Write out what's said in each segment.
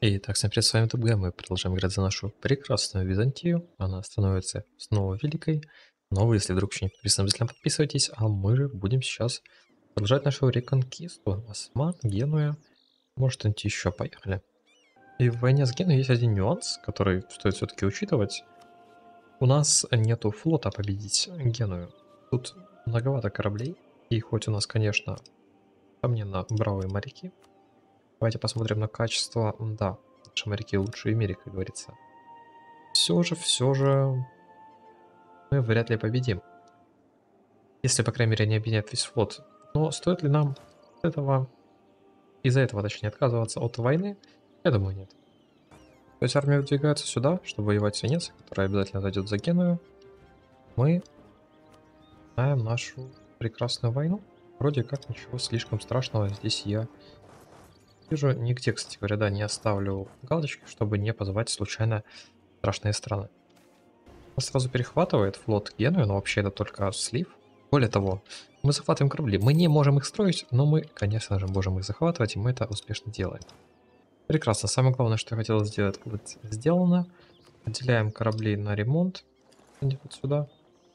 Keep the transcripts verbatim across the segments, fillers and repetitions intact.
Итак, всем привет, с вами ТБ. Мы продолжаем играть за нашу прекрасную Византию. Она становится снова великой. Но вы, если вдруг еще не подписаны, обязательно подписывайтесь. А мы же будем сейчас продолжать нашу реконкисту. Осман, Генуя, может что-нибудь еще. Поехали. И в войне с Генуей есть один нюанс, который стоит все-таки учитывать. У нас нету флота победить Геную. Тут многовато кораблей. И хоть у нас, конечно, несомненно, бравые моряки. Давайте посмотрим на качество. Да, наши моряки лучшие в мире, как говорится. Все же, все же мы вряд ли победим. Если, по крайней мере, не объединят весь флот. Но стоит ли нам этого, из-за этого, точнее, отказываться от войны? Я думаю, нет. То есть армия выдвигается сюда, чтобы воевать с Венецией, которая обязательно зайдет за Геную. Мы знаем нашу прекрасную войну. Вроде как ничего слишком страшного здесь я вижу. Нигде, кстати говоря, да, не оставлю галочки, чтобы не позвать случайно страшные страны. Нас сразу перехватывает флот Генуи, но вообще это только слив. Более того, мы захватываем корабли. Мы не можем их строить, но мы, конечно же, можем их захватывать, и мы это успешно делаем. Прекрасно. Самое главное, что я хотел сделать, будет сделано. Отделяем корабли на ремонт. Вот сюда.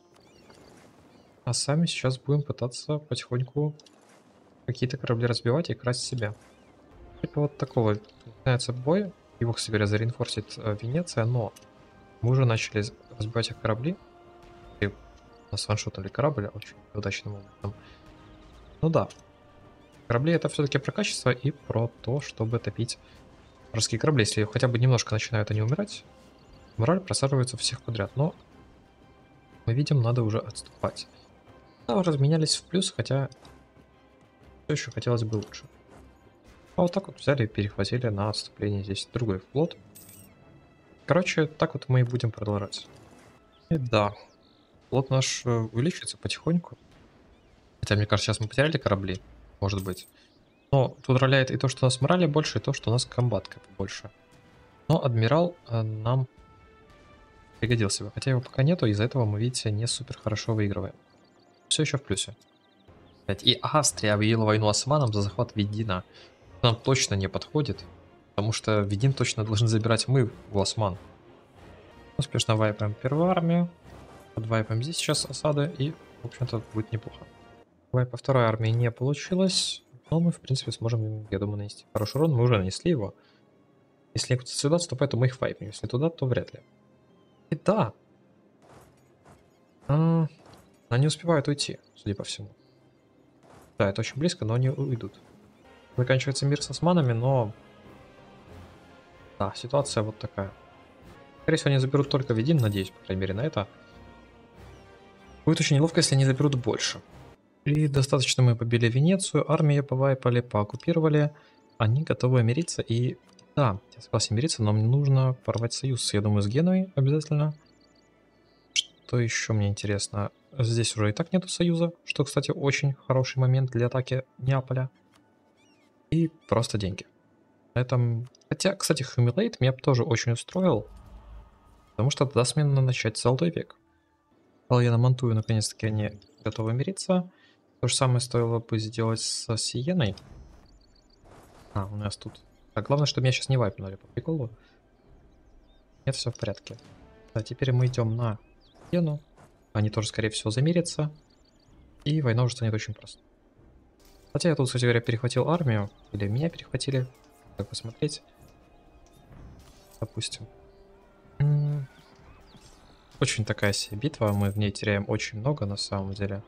А сами сейчас будем пытаться потихоньку какие-то корабли разбивать и красть себя. Типа вот такого начинается бой. Его, кстати говоря, зарeinфорсит э, Венеция, но мы уже начали разбивать их корабли. И нас ваншотали корабль очень удачным образом. Ну да. Корабли это все-таки про качество и про то, чтобы топить вражеские корабли. Если хотя бы немножко начинают они умирать, мораль просаживается всех подряд. Но мы видим, надо уже отступать. Да, разменялись в плюс, хотя все еще хотелось бы лучше. А вот так вот взяли и перехватили на отступление здесь другой флот. Короче, так вот мы и будем продолжать. И да, флот наш увеличивается потихоньку. Хотя, мне кажется, сейчас мы потеряли корабли, может быть. Но тут роляет и то, что у нас морали больше, и то, что у нас комбатка побольше. Но адмирал э, нам пригодился бы. Хотя его пока нету, из-за этого мы, видите, не супер хорошо выигрываем. Все еще в плюсе. И Австрия объявила войну османам за захват Видина. Нам точно не подходит, потому что Видин точно должны забирать мы у осман. Успешно вайпаем первую армию. Подвайпаем здесь сейчас осады, и, в общем-то, будет неплохо. Вайпа второй армии не получилось, но мы, в принципе, сможем, я думаю, нанести хороший урон. Мы уже нанесли его. Если кто-то сюда отступает, то мы их вайпнем. Если туда, то вряд ли. И да. А, они успевают уйти, судя по всему. Да, это очень близко, но они уйдут. Заканчивается мир с османами, но... Да, ситуация вот такая. Скорее всего, они заберут только Видин, надеюсь, по крайней мере, на это. Будет очень неловко, если они заберут больше. И достаточно мы побили Венецию, армию повайпали, пооккупировали. Они готовы мириться, и... Да, я согласен мириться, но мне нужно порвать союз, я думаю, с Генуей обязательно. Что еще мне интересно? Здесь уже и так нету союза, что, кстати, очень хороший момент для атаки Неаполя. И просто деньги. На этом... Хотя, кстати, Humiliate меня тоже очень устроил, потому что даст мне начать Золотой век. Когда я намонтую, наконец-таки они готовы мириться. То же самое стоило бы сделать с Сиеной. А, у нас тут... Так, главное, чтобы меня сейчас не вайпнули по приколу. Нет, все в порядке. Да, теперь мы идем на Сиену. Они тоже, скорее всего, замирятся. И война уже станет очень просто. Хотя я тут, кстати говоря, перехватил армию. Или меня перехватили. Как посмотреть. Допустим. Очень такая себе битва. Мы в ней теряем очень много на самом деле.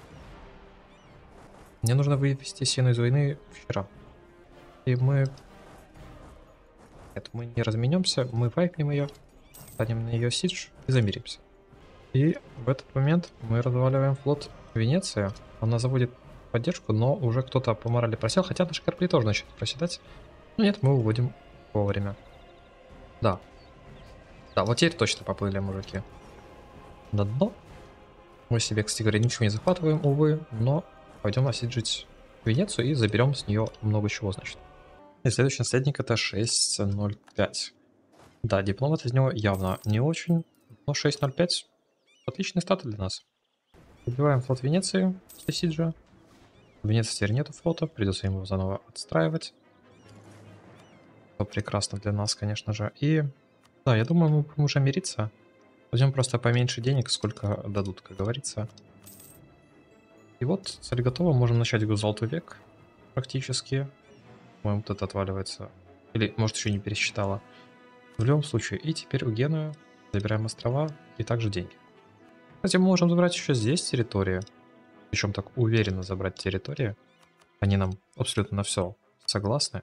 Мне нужно вывести Сиену из войны вчера. И мы... Нет, мы не разменемся. Мы вайпнем ее. Станем на ее сидж и замиримся. И в этот момент мы разваливаем флот Венеции. Она заводит поддержку, но уже кто-то по морали просел. Хотя наши корабли тоже начнут проседать. Но нет, мы уводим вовремя. Да. Да, вот теперь точно поплыли мужики. На дно. Мы себе, кстати говоря, ничего не захватываем, увы. Но пойдем осиджить Венецию и заберем с нее много чего, значит. И следующий наследник это шесть ноль пять. Да, дипломат из него явно не очень. Но шесть ноль пять отличный стат для нас. Убиваем флот Венеции после сиджа. В Венеции теперь нету флота, придется ему заново отстраивать. Это прекрасно для нас, конечно же. И да, я думаю, мы будем уже мириться. Возьмем просто поменьше денег, сколько дадут, как говорится. И вот цель готова, можем начать игру Золотой век практически. По-моему, вот это отваливается. Или, может, еще не пересчитала. В любом случае. И теперь у Генуя забираем острова и также деньги. Кстати, мы можем забрать еще здесь территории. Причем так уверенно забрать территории. Они нам абсолютно на все согласны.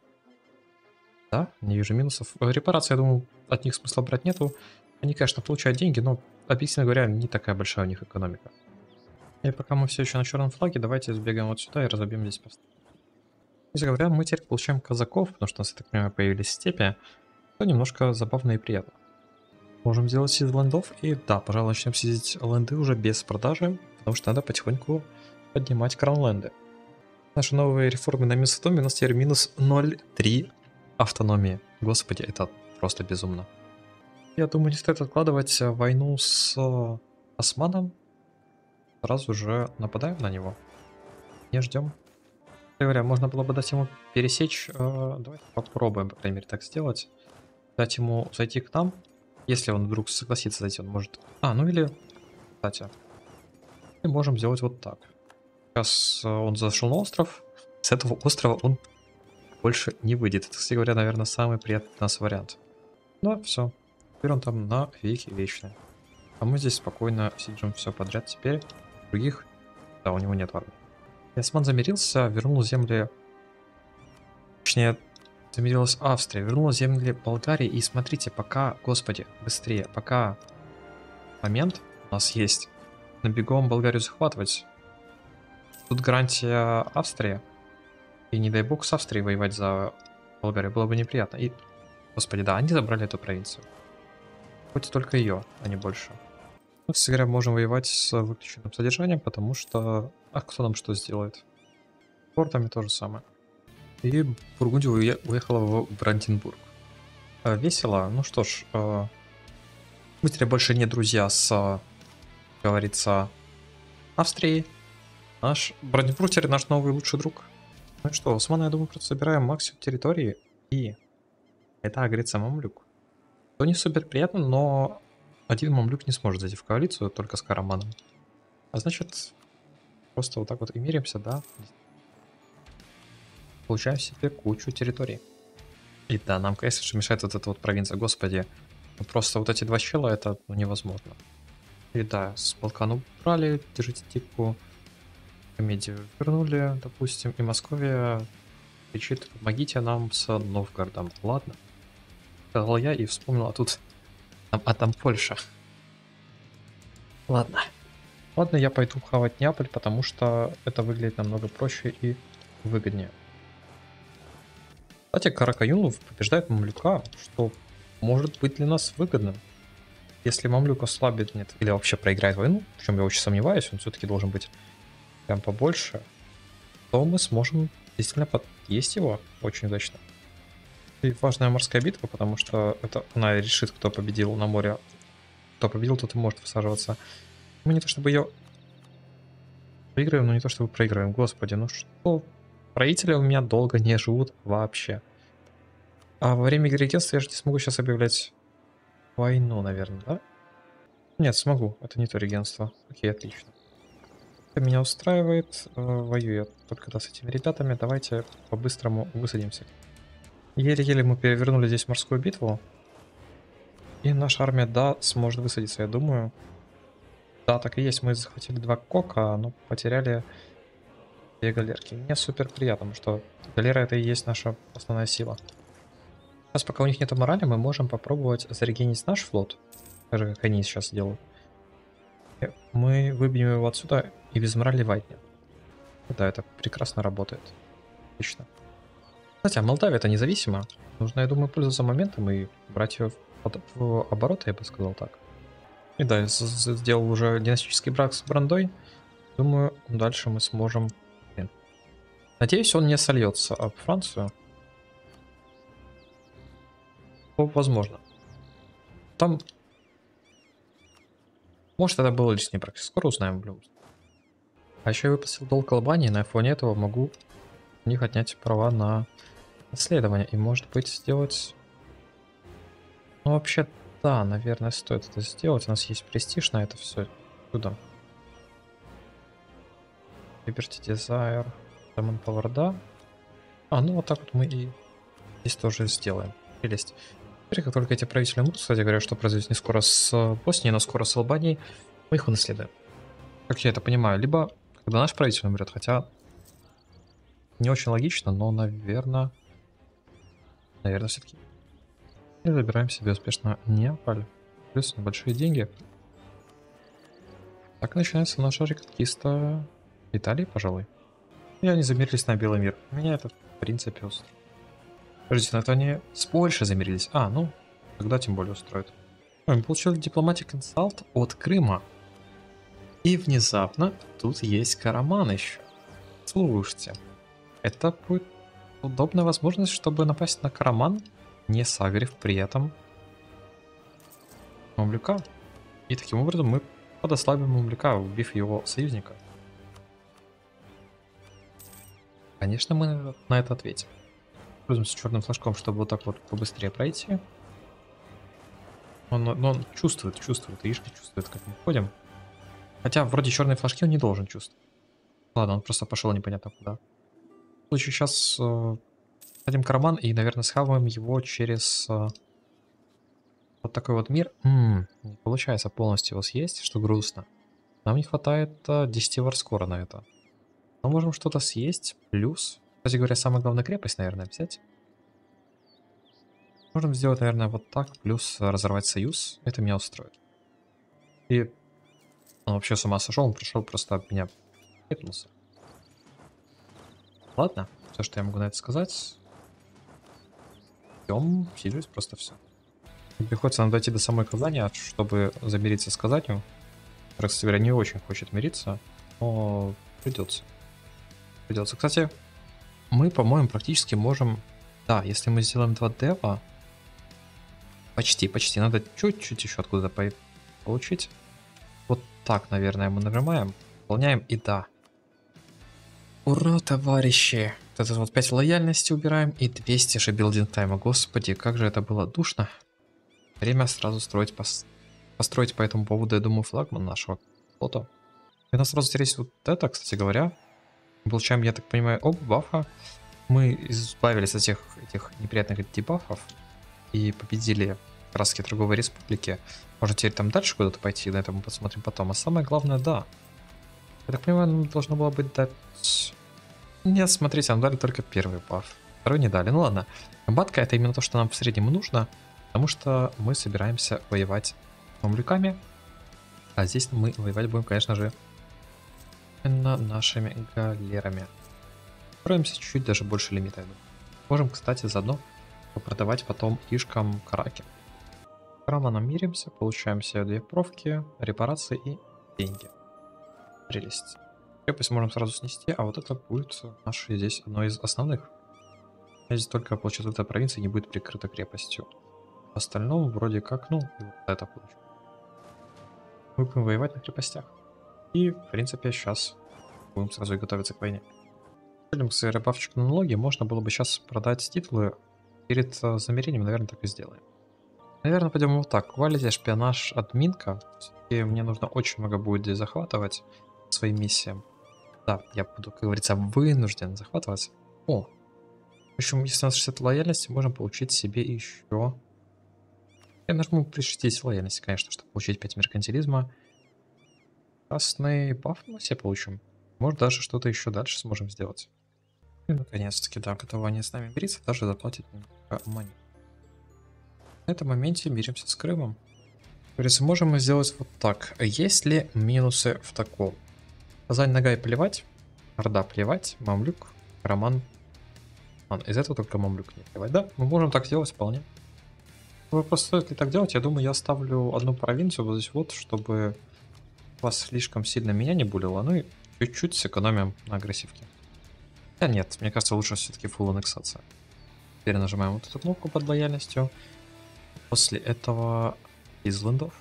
Да, не вижу минусов. Репарации, я думаю, от них смысла брать нету. Они, конечно, получают деньги, но, объективно говоря, не такая большая у них экономика. И пока мы все еще на черном флаге, давайте сбегаем вот сюда и разобьем здесь повстанцев. Кстати говоря, мы теперь получаем казаков, потому что у нас, я так понимаю, появились степи. То немножко забавно и приятно. Можем сделать из лендов. И да, пожалуй, начнем сидеть ленды уже без продажи, потому что надо потихоньку поднимать кронленды. Наши новые реформы на минус сто, у нас теперь минус ноль целых три десятых автономии. Господи, это просто безумно. Я думаю, не стоит откладывать войну с Османом. Сразу же нападаем на него. Не ждем. Говоря, можно было бы дать ему пересечь. Э, давайте попробуем, по крайней мере, так сделать. Дать ему зайти к нам. Если он вдруг согласится зайти, он может... А, ну или... Кстати. Мы можем сделать вот так. Сейчас он зашел на остров. С этого острова он больше не выйдет. Это, кстати говоря, наверное, самый приятный для нас вариант. Ну, все. Теперь он там на веки вечные. А мы здесь спокойно сидим все подряд теперь. Других... Да, у него нет армии. Осман замирился, вернул земли... Точнее, замирилась Австрия, вернула земли Болгарии. И смотрите, пока... Господи, быстрее. Пока момент у нас есть. Набегом Болгарию захватывать. Тут гарантия Австрии. И не дай бог с Австрией воевать за Болгарию. Было бы неприятно. И... Господи, да, они забрали эту провинцию. Хоть только ее, а не больше. Мы, кстати говоря, можем воевать с выключенным содержанием, потому что... А кто нам что сделает? С портами то же самое. И Бургундия уехала в Бранденбург. Весело. Ну что ж, мы теперь больше не друзья с, как говорится, Австрией. Наш Бранденбург теперь наш новый лучший друг. Ну что, Османы, я думаю, просто собираем максимум территории. И это агрится мамлюк. То не супер приятно, но один мамлюк не сможет зайти в коалицию, только с Караманом. А значит, просто вот так вот и миримся, да? Получаем себе кучу территорий. И да, нам, конечно же, мешает вот эта вот провинция. Господи, ну просто вот эти два чела, это ну, невозможно. И да, с Балкану убрали, держите типку. Комедию вернули, допустим, и Московия кричит: помогите нам с Новгородом. Ладно. Сказал я и вспомнил, а тут... А там Польша. Ладно. Ладно, я пойду хавать Неаполь, потому что это выглядит намного проще и выгоднее. Кстати, Каракаюнов побеждает Мамлюка, что может быть для нас выгодным. Если Мамлюк ослабит, нет, или вообще проиграет войну, в чем я очень сомневаюсь, он все-таки должен быть прям побольше, то мы сможем действительно подъесть его очень удачно. И важная морская битва, потому что это она решит, кто победил на море. Кто победил, тот и может высаживаться. Мы не то чтобы ее выиграем, но не то чтобы проигрываем. Господи, ну что? Правители у меня долго не живут вообще. А во время игры регенства я же не смогу сейчас объявлять войну, наверное, да? Нет, смогу. Это не то регенство. Окей, отлично. Это меня устраивает. Воюю я только да, с этими ребятами. Давайте по-быстрому высадимся. Еле-еле мы перевернули здесь морскую битву. И наша армия, да, сможет высадиться, я думаю. Да, так и есть. Мы захватили два кока, но потеряли две галерки. Мне супер приятно, потому что галера это и есть наша основная сила. Сейчас, пока у них нет морали, мы можем попробовать зарегенить наш флот. Так же, как они сейчас делают. Мы выбьем его отсюда и без морали вайпнем. Да, это прекрасно работает. Отлично. Кстати, а Молдавия это независимо. Нужно, я думаю, пользоваться моментом и брать ее в, в оборот, я бы сказал так. И да, я сделал уже династический брак с Брандой. Думаю, дальше мы сможем... Блин. Надеюсь, он не сольется об Францию. Возможно. Там... Может, это было лишний брак. Скоро узнаем, блин. А еще я выпустил долг Албании. На фоне этого могу у них отнять права на Исследование. И может быть сделать... Ну вообще, да, наверное, стоит это сделать. У нас есть престиж на это все. Чудо. Liberty Desire. Demon Power, да. А, ну вот так вот мы и здесь тоже сделаем. Прелесть. Теперь, как только эти правители умрут, кстати говоря, что произойдет не скоро с Боснией, но скоро с Албанией, мы их унаследуем. Как я это понимаю, либо когда наш правитель умрет, хотя не очень логично, но, наверное, наверное, все-таки. И забираем себе успешно Неаполь. Плюс небольшие деньги. Так начинается наша реконкиста Италии, пожалуй. И они замерились на Белый мир. Меня это, в принципе, устроит. Подождите, на это они с Польшей замерились. А, ну, тогда тем более устроит. Мы получили дипломатик инсалт от Крыма. И внезапно тут есть Караман еще. Слушайте, это будет удобная возможность, чтобы напасть на Караман, не сагрив при этом Мамлюка. И таким образом мы подослабим Мамлюка, убив его союзника. Конечно, мы на это ответим. Пользуемся черным флажком, чтобы вот так вот побыстрее пройти. Он, но он чувствует, чувствует, Ишки чувствует, как мы ходим. Хотя вроде черные флажки он не должен чувствовать. Ладно, он просто пошел непонятно куда. В случае сейчас э, садим карман и, наверное, схаваем его через э, вот такой вот мир. М-м, не получается полностью его съесть, что грустно. Нам не хватает э, десяти варскора на это. Мы можем что-то съесть, плюс, кстати говоря, самая главная крепость, наверное, взять. Можем сделать, наверное, вот так, плюс разорвать союз. Это меня устроит. И он вообще с ума сошел, он пришел просто от меня хитнулся. Ладно, все, что я могу на это сказать. Идем, сижусь, просто все. Приходится нам дойти до самой Казани, чтобы замириться с Казанью. Кстати говоря, не очень хочет мириться, но придется. Придется. Кстати, мы, по-моему, практически можем... Да, если мы сделаем два дева... Почти, почти. Надо чуть-чуть еще откуда-то получить. Вот так, наверное, мы нажимаем, выполняем и да. Ура, товарищи! Вот это вот пять лояльности убираем и двести же билдинг тайма. Господи, как же это было душно. Время сразу строить, пос... построить по этому поводу, я думаю, флагман нашего флота. И у нас сразу терять вот это, кстати говоря. Мы получаем, я так понимаю, оба бафа. Мы избавились от тех этих неприятных дебафов и победили краски торговой республики. Можно теперь там дальше куда-то пойти, на это мы посмотрим потом. А самое главное, да. Я так понимаю, нам должно было быть дать... Нет, смотрите, нам дали только первый баф. Второй не дали. Ну ладно. Батка — это именно то, что нам в среднем нужно, потому что мы собираемся воевать с мамлюками. А здесь мы воевать будем, конечно же, именно нашими галерами. Строимся чуть-чуть даже больше лимита. Можем, кстати, заодно продавать потом ишкам караки. Караманом миримся, получаем себе две профки, репарации и деньги. Прелесть. Крепость можем сразу снести, а вот это будет наше здесь одно из основных. Здесь только, получается, эта провинция не будет прикрыта крепостью. В остальном вроде как, ну, и вот это получим. Мы будем воевать на крепостях. И, в принципе, сейчас будем сразу и готовиться к войне. С рыбавчик на налоги можно было бы сейчас продать титулы перед замерением, наверное, так и сделаем. Наверное, пойдем вот так. Квалити, шпионаж, админка. И мне нужно очень много будет здесь захватывать своим миссиям. Да, я буду, как говорится, вынужден захватывать. О! В общем, если у нас шестьдесят лояльности, можем получить себе еще... Я нажму при шестидесяти лояльности, конечно, чтобы получить пять меркантилизма. Красный баф мы все получим. Может, даже что-то еще дальше сможем сделать. И, наконец-таки, да, готовы они с нами мириться, даже заплатить немного монет. На этом моменте миримся с Крымом. Говорится, можем мы сделать вот так. Есть ли минусы в таком? Казань, Ногай плевать, Орда плевать, Мамлюк, Роман. А, из этого только Мамлюк не плевать. Да, мы можем так сделать вполне. Вопрос, стоит ли так делать? Я думаю, я оставлю одну провинцию вот здесь вот, чтобы вас слишком сильно меня не булило. Ну и чуть-чуть сэкономим на агрессивке. Да нет, мне кажется, лучше все-таки full аннексация. Теперь нажимаем вот эту кнопку под лояльностью. После этого Изландов.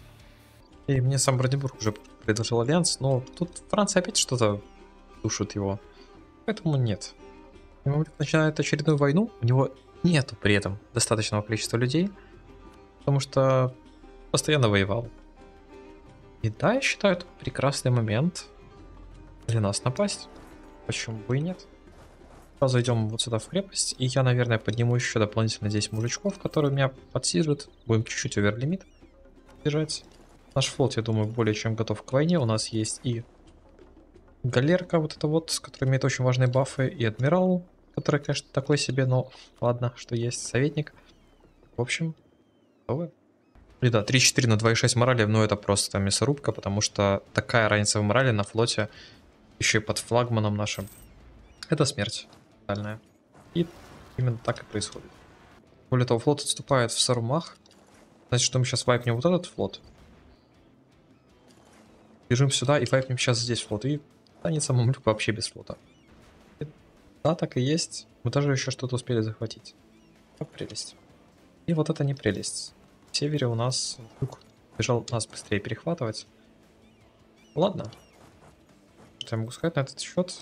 И мне сам Бранденбург уже предложил альянс, но тут Франция опять что-то душит его. Поэтому нет. И Мамлюк начинает очередную войну, у него нету при этом достаточного количества людей, потому что постоянно воевал. И да, я считаю, это прекрасный момент для нас напасть. Почему бы и нет? Зайдем вот сюда в крепость, и я, наверное, подниму еще дополнительно здесь мужичков, которые меня подсиживают. Будем чуть-чуть оверлимит держать. Наш флот, я думаю, более чем готов к войне. У нас есть и галерка вот эта вот, которая имеет очень важные бафы, и адмирал, который, конечно, такой себе, но ладно, что есть советник. В общем, готовы. И да, три четыре на два и шесть морали, ну это просто мясорубка, потому что такая разница в морали на флоте, еще и под флагманом нашим, это смерть тотальная. И именно так и происходит. Более того, флот отступает в Сарумах, значит, что мы сейчас вайпнем вот этот флот. Бежим сюда и вайпнем сейчас здесь флот, и останется Мамлюк вообще без флота. И да, так и есть, мы даже еще что-то успели захватить. Вот прелесть. И вот это не прелесть. В севере у нас Люк бежал нас быстрее перехватывать. Ладно. Что я могу сказать на этот счет?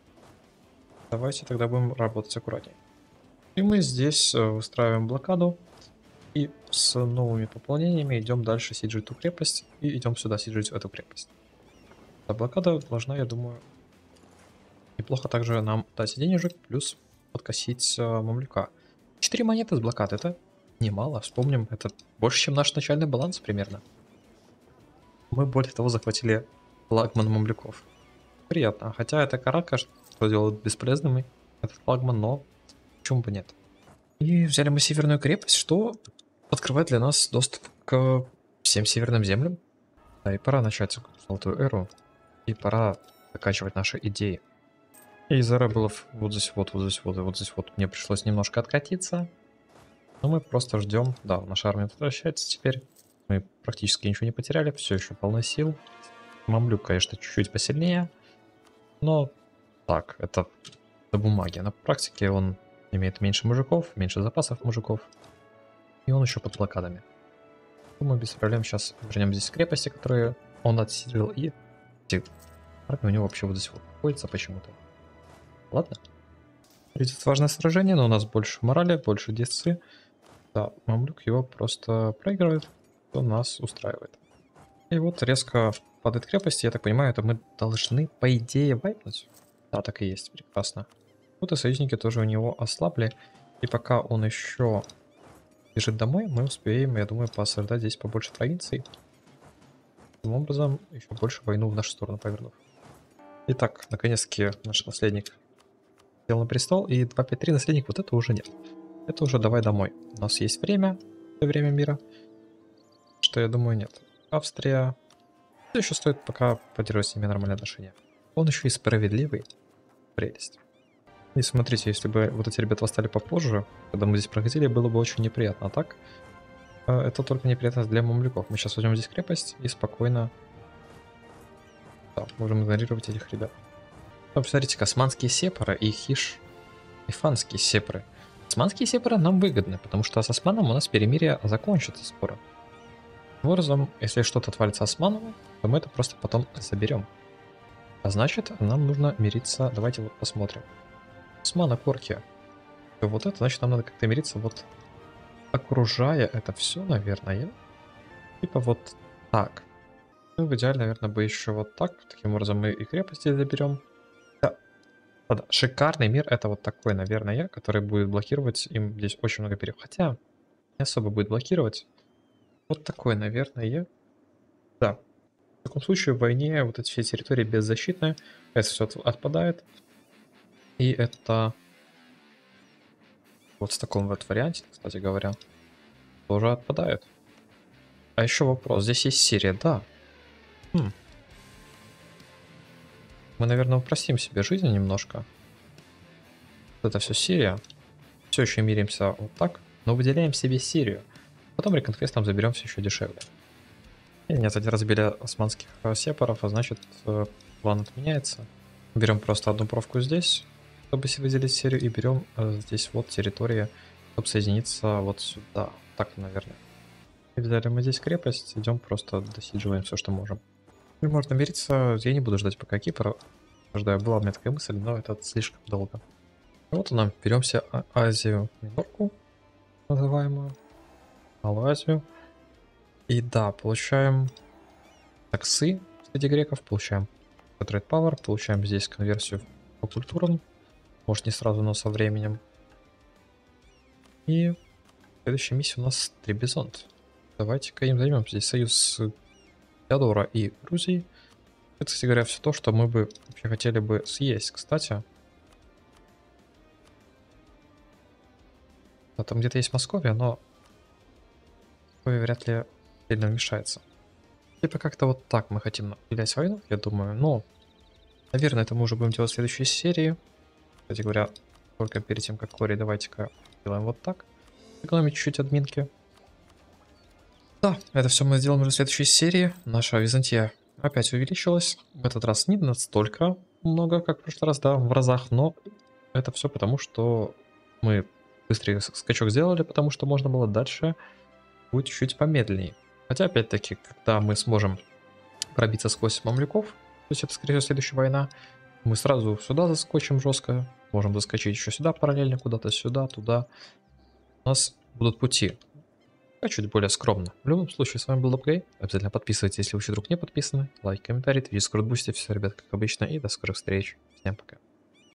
Давайте тогда будем работать аккуратнее. И мы здесь устраиваем блокаду. И с новыми пополнениями идем дальше сиджить эту крепость. И идем сюда сиджить эту крепость. Эта блокада должна, я думаю, неплохо также нам дать денежек. Плюс подкосить Мамлюка. четыре монеты с блокады. Это немало. Вспомним, это больше, чем наш начальный баланс примерно. Мы, более того, захватили флагман Мамлюков. Приятно. Хотя это карака, что делает бесполезным этот флагман, но почему бы нет. И взяли мы северную крепость, что открывает для нас доступ к всем северным землям. Да, и пора начать золотую эру. И пора докачивать наши идеи. И из эры было вот здесь вот, вот здесь вот, и вот здесь вот. Мне пришлось немножко откатиться. Но мы просто ждем. Да, наша армия возвращается теперь. Мы практически ничего не потеряли, все еще полно сил. Мамлюк, конечно, чуть-чуть посильнее. Но так, это до бумаги. На практике он имеет меньше мужиков, меньше запасов мужиков. И он еще под блокадами. Мы без проблем сейчас вернем здесь крепости, которые он отсидел. И армия у него вообще вот здесь вот находится почему-то. Ладно. Идет важное сражение, но у нас больше морали, больше дисцы. Да, Мамлюк его просто проигрывает, то нас устраивает. И вот резко падает крепость, я так понимаю, это мы должны, по идее, вайпнуть. Да, так и есть, прекрасно. Вот и союзники тоже у него ослабли. И пока он еще бежит домой, мы успеем, я думаю, посаждать здесь побольше провинций. Таким образом, еще больше войну в нашу сторону повернув. Итак, наконец-таки наш наследник сел на престол, и два пять три наследник, вот это уже нет. Это уже давай домой. У нас есть время, время мира. Что я думаю, нет. Австрия. Это еще стоит пока поддерживать с ними нормальные отношения. Он еще и справедливый. Прелесть. И смотрите, если бы вот эти ребята восстали попозже, когда мы здесь проходили, было бы очень неприятно. А так, это только неприятность для мамлюков. Мы сейчас возьмем здесь крепость и спокойно, да, можем игнорировать этих ребят. Ну, посмотрите, османские сепары и хиш, и фанские сепары. Османские сепары нам выгодны, потому что с османом у нас перемирие закончится скоро. Таким образом, если что-то отвалится османову, то мы это просто потом соберем. А значит, нам нужно мириться. Давайте вот посмотрим. Османа Корки. Вот это, значит, нам надо как-то мириться, вот окружая это все, наверное. Типа вот так. Ну, в идеале, наверное, бы еще вот так. Таким образом мы и крепости заберем. Да. Да, шикарный мир это вот такой, наверное, который будет блокировать им здесь очень много переходов. Хотя не особо будет блокировать. Вот такой, наверное. Да. В таком случае в войне вот эти все территории беззащитные. Это все отпадает. И это вот в таком вот варианте, кстати говоря, тоже отпадает. А еще вопрос. Здесь есть Сирия, да. Хм. Мы, наверное, упростим себе жизнь немножко. Вот это все Сирия. Все еще миримся вот так, но выделяем себе Сирию. Потом реконквестом заберем все еще дешевле. И нет, они разбили османских сепаров, а значит план отменяется. Берем просто одну провку здесь, чтобы выделить Сирию, и берем здесь вот территория, чтобы соединиться вот сюда. Так, наверное. И взяли мы здесь крепость, идем просто досидживаем все, что можем. И можно мириться, я не буду ждать пока Кипр. Ждаю, была у меня такая мысль, но это слишком долго. Вот она, беремся А- Азию Минорку, называемую, Малую Азию. И да, получаем таксы среди греков, получаем Trade Power, получаем здесь конверсию по культурам, может не сразу, но со временем. И следующая миссия у нас Требизонт. Давайте-ка им займемся. Здесь союз с Теодора и Грузией. Это, кстати говоря, все то, что мы бы вообще хотели бы съесть. Кстати, а там где-то есть Московия, но Московия вряд ли сильно вмешается. Типа как-то вот так мы хотим уделять войну, я думаю. Но, наверное, это мы уже будем делать в следующей серии. Кстати говоря, только перед тем, как Кори, давайте-ка делаем вот так. Экономить чуть-чуть админки. Да, это все мы сделаем уже в следующей серии. Наша Византия опять увеличилась. В этот раз не настолько много, как в прошлый раз, да, в разах, но это все потому, что мы быстрее скачок сделали, потому что можно было дальше будет чуть помедленнее. Хотя, опять-таки, когда мы сможем пробиться сквозь мамлюков, то есть это, скорее всего, следующая война, мы сразу сюда заскочим жестко, можем заскочить еще сюда параллельно, куда-то сюда, туда. У нас будут пути. А чуть более скромно. В любом случае, с вами был Лапгей. Обязательно подписывайтесь, если вы еще вдруг не подписаны. Лайк, комментарий, твич, скрутбустите. Все, ребят, как обычно. И до скорых встреч. Всем пока.